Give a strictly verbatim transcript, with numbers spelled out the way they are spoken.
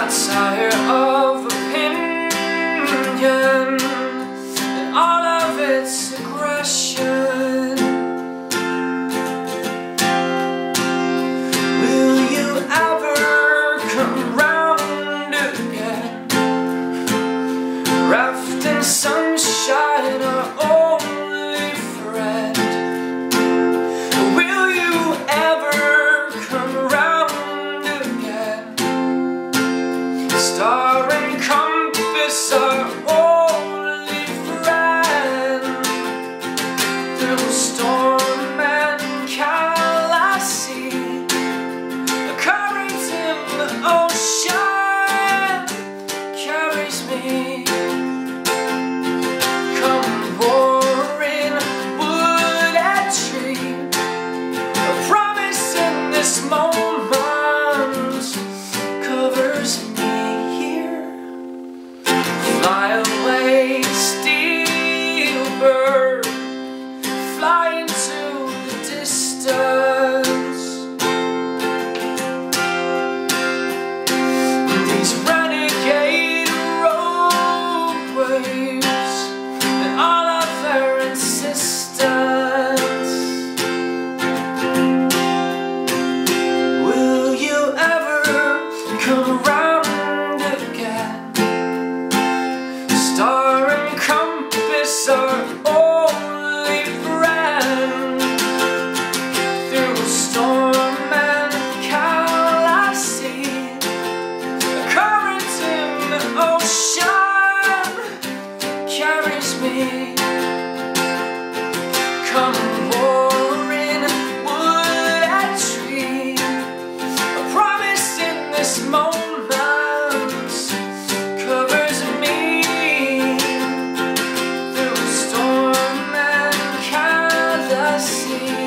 tire of opinion and all of its aggression. Will you ever come round again? Raft and sunshine are only friend. Will you ever come round again? Star and compass are only friend. Through storm and callous, a current in the ocean carries me. Come roaring wood and tree, a promise in this moment covers me here. Fly away, steamboat, fly into the distance. These renegade roadways and all of their insistence. Will you ever come around again? Star and compass are only friend. Through storm and callous, a current in the ocean carries me. Come roaring wood and tree, a promise in this moment covers me. Through storm and callous.